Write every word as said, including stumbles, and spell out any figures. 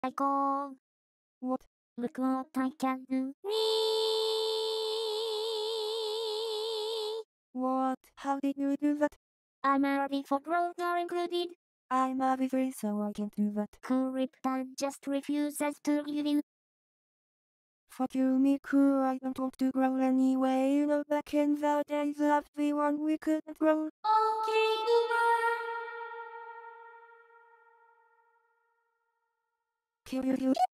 I go. What? Look what I can do. What? How did you do that? I'm a before growth are included. I'm a wizard, so I can't do that. Cool Riptide just refuses to give in. Fuck you, Miku, I don't want to grow anyway. You know, back in the days of the one we couldn't grow. Okay, boomer. Kill you, you.